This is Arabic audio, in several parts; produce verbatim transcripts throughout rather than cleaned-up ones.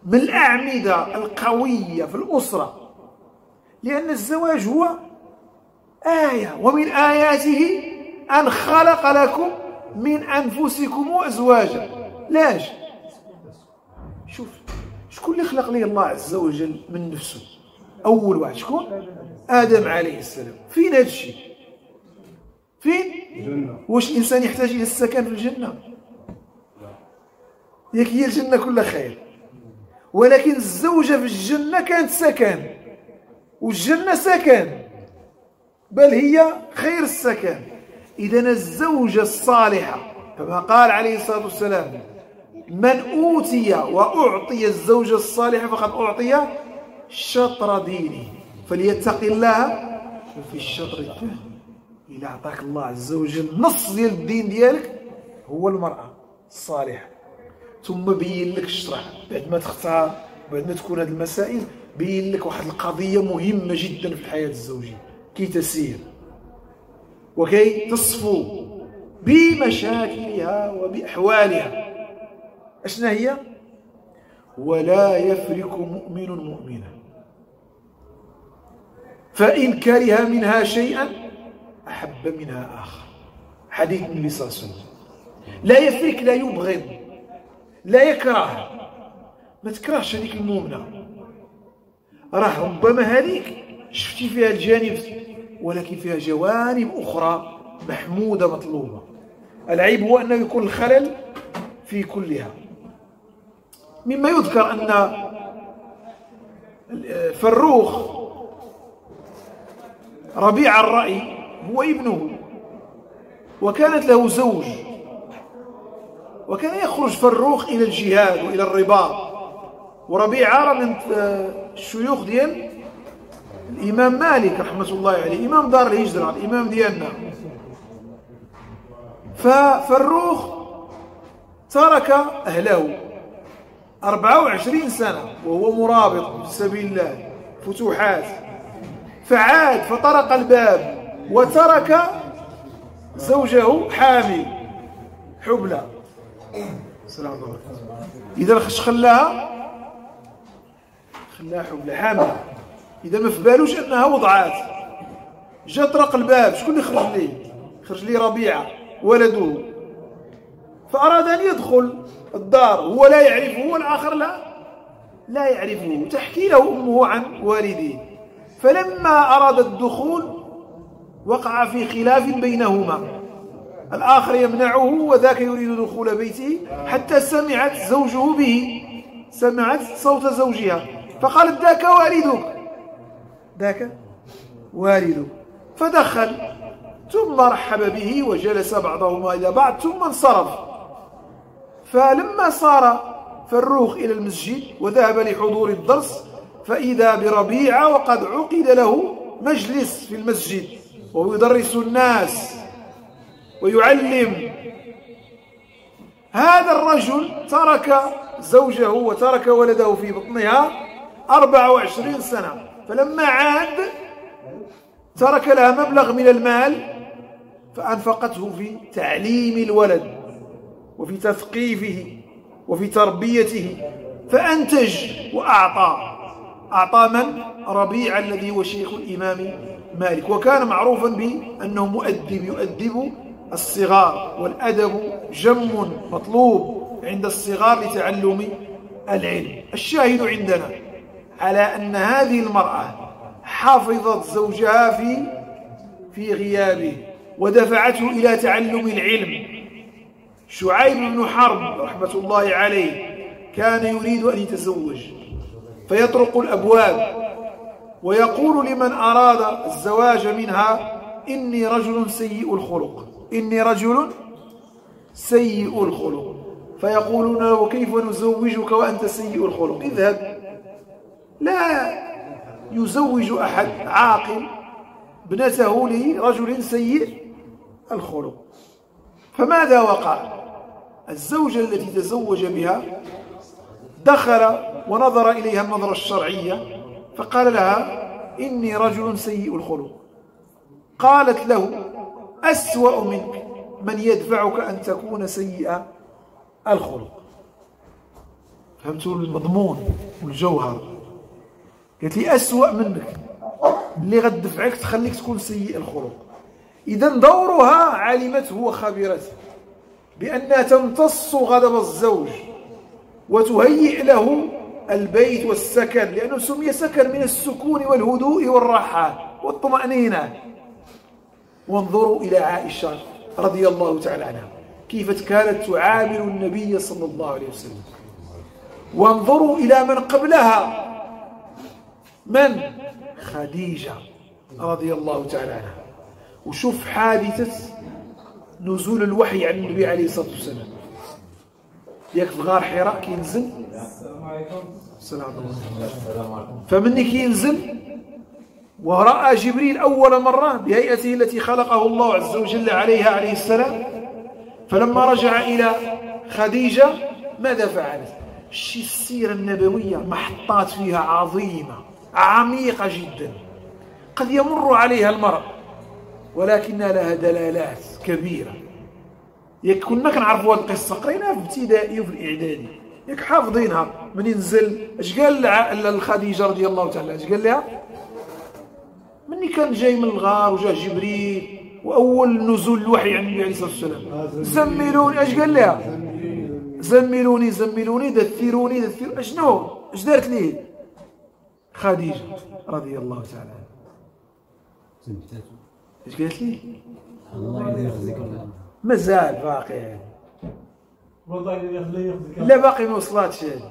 من الأعمدة القوية في الأسرة، لأن الزواج هو آية، ومن آياته أن خلق لكم من أنفسكم أزواجا. لاش؟ شوف شكون اللي خلق ليه الله عز وجل من نفسه؟ أول واحد شكون؟ آدم عليه السلام. فين هذا الشيء؟ فين؟ واش الإنسان يحتاج إلى السكن في الجنة؟ ياك هي الجنة كلها خير، ولكن الزوجة في الجنة كانت سكن، والجنة سكن، بل هي خير السكن. إذن الزوجة الصالحة كما قال عليه الصلاة والسلام: من أوتي وأعطي الزوجة الصالحة فقد أعطي شطر دينه فليتق الله في الشطر الثاني. إذا أعطاك الله عز وجل نص ديال الدين ديالك هو المرأة الصالحة، ثم بين لك الشرع بعد ما تختار، بعد ما تكون هذه المسائل، بين لك واحد القضية مهمة جدا في الحياة الزوجية كي تسير وكي تصفو بمشاكلها وبأحوالها. أشنا هي؟ ولا يفرق مؤمن مؤمنا فإن كره منها شيئا أحب منها آخر. حديث النبي صلى الله عليه وسلم. لا يفرق، لا يبغض، لا يكره. ما تكرهش هذيك المؤمنة، راه ربما هذيك شفتي فيها الجانب، ولكن فيها جوانب أخرى محمودة مطلوبة. العيب هو أنه يكون الخلل في كلها. مما يذكر أن فروخ ربيع الرأي هو ابنه، وكانت له زوج، وكان يخرج فروخ إلى الجهاد وإلى الرباط. وربيعة من الشيوخ ديال الإمام مالك رحمة الله عليه، إمام دار الهجرة، الإمام ديالنا. ففروخ ترك أهله أربعة وعشرين سنة وهو مرابط في سبيل الله، فتوحات، فعاد فطرق الباب وترك زوجه حامل حبلى. السلام عليكم. إذا خش خلاها خلاها حبلى حامل، إذا ما في بالوش أنها وضعات. جا طرق الباب، شكون اللي خرج ليه؟ خرج ليه ربيعة ولده، فأراد أن يدخل الدار، هو لا يعرفه والآخر لا لا يعرفه. تحكي له أمه عن والديه، فلما أراد الدخول وقع في خلاف بينهما، الآخر يمنعه وذاك يريد دخول بيته، حتى سمعت زوجه به، سمعت صوت زوجها، فقالت: ذاك والدك، ذاك والدك. فدخل ثم رحب به وجلس بعضهما إلى بعض ثم انصرف. فلما صار فروخ إلى المسجد وذهب لحضور الدرس، فإذا بربيعة وقد عقد له مجلس في المسجد وهو يدرس الناس ويعلم. هذا الرجل ترك زوجه وترك ولده في بطنها أربع وعشرين سنة، فلما عاد ترك لها مبلغ من المال فأنفقته في تعليم الولد وفي تثقيفه وفي تربيته، فأنتج وأعطى. أعطى من؟ ربيع الذي هو شيخ الإمام مالك، وكان معروفا بأنه مؤدب، يؤدب الصغار، والأدب جم مطلوب عند الصغار لتعلم العلم. الشاهد عندنا على أن هذه المرأة حافظت زوجها في في غيابه ودفعته إلى تعلم العلم. شعيب بن حرب رحمة الله عليه كان يريد أن يتزوج، فيطرق الأبواب ويقول لمن أراد الزواج منها: إني رجل سيء الخلق، إني رجل سيء الخلق. فيقولون له: كيف نزوجك وأنت سيء الخلق؟ اذهب. لا يزوج أحد عاقل ابنته لرجل سيء الخلق. فماذا وقع؟ الزوجة التي تزوج بها دخل ونظر إليها النظرة الشرعية فقال لها: إني رجل سيء الخلق. قالت له: أسوأ منك من يدفعك أن تكون سيء الخلق. فهمتوا المضمون والجوهر. قالت لي أسوأ منك اللي غتدفعك تخليك تكون سيء الخلق. إذا دورها علمته وخبرته بأنها تمتص غضب الزوج وتهيئ له البيت والسكن، لأنه سمي سكن من السكون والهدوء والراحة والطمأنينة. وانظروا إلى عائشة رضي الله تعالى عنها كيف كانت تعامل النبي صلى الله عليه وسلم. وانظروا إلى من قبلها، من؟ خديجة رضي الله تعالى عنها. وشوف حادثة نزول الوحي عن النبي عليه الصلاة والسلام. ياك في غار حراء كينزل، السلام عليكم، فمني كينزل ورأى جبريل أول مرة بهيئته التي خلقه الله عز وجل عليها عليه السلام. فلما رجع إلى خديجة ماذا فعلت؟ شي السيرة النبوية محطات فيها عظيمة عميقة جدا قد يمر عليها المرء، ولكنها لها دلالات كبيرة. ياك كنا كنعرفوا هذه القصة، قريناها في ابتدائي وفي الإعدادي، ياك حافظينها. من ينزل اش قال لخديجة رضي الله تعالى، اش قال لها؟ مني كان جاي من الغار وجاء جبريل وأول نزول الوحي عن النبي عليه الصلاة والسلام، زملوني. اش قال لها؟ زملوني زملوني دثروني دثروني. اشنو؟ اش دارت ليه خديجة رضي الله تعالى عنها؟ اش قالت لي؟ الله يخزيك مازال باقي يعني. والله يخزيك لا باقي ما وصلاتش هذه.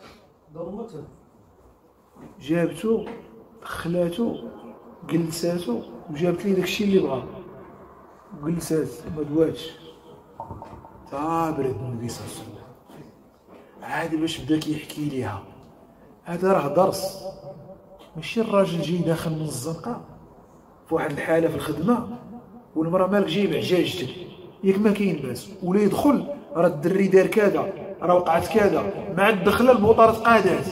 جابته دخلاتو جلساتو وجابت لي داكشي اللي بغا وجلسات ما دواتش تا برد النبي صلى الله عليه وسلم. عاد باش بدا كيحكي ليها هذا راه درس، ماشي الراجل جاي داخل من الزنقه في واحد الحاله في الخدمه والمراه مالك جايب عجاجتك ياك ما كاين باس، ولا يدخل راه الدري دار كذا راه وقعت كذا مع الدخله البوطه تقادات.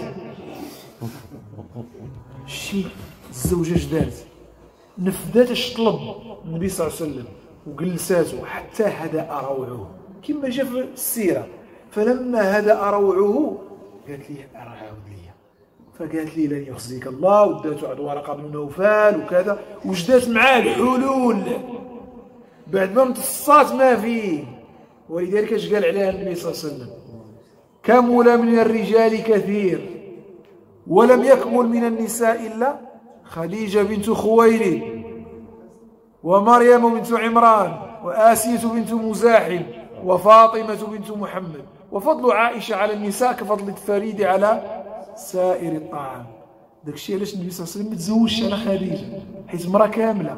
شي الزوجه اش دارت؟ نفذات اش طلب النبي صلى الله عليه وسلم وجلساته حتى هدأ روعه كما جاء في السيره. فلما هدأ روعه قالت لي راه عاود ليا، فقالت لي لن يخزيك الله، وداتو عند ورقه بن نوفل وكذا، وجدات معاه الحلول بعد ما امتصات ما فيه. ولذلك اش قال عليها النبي صلى الله عليه وسلم؟ كمل من الرجال كثير ولم يكمل من النساء إلا خديجة بنت خويلد ومريم بنت عمران وآسية بنت مزاحم وفاطمة بنت محمد. وفضل عائشة على النساء كفضل الفريد على سائر الطعام. داك الشيء علاش النبي صلى الله عليه وسلم ما تزوجش على خديجة، حيت مرأة كاملة.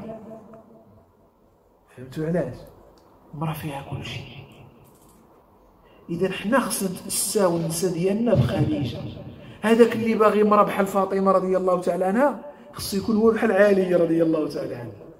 فهمتوا علاش؟ مرأة فيها كل شيء. إذا حنا خصنا نتأساو النساء ديالنا بخديجة. هذاك اللي باغي مرأة بحال فاطمة رضي الله تعالى عنها خصو يكون هو بحال علي رضي الله تعالى عنه.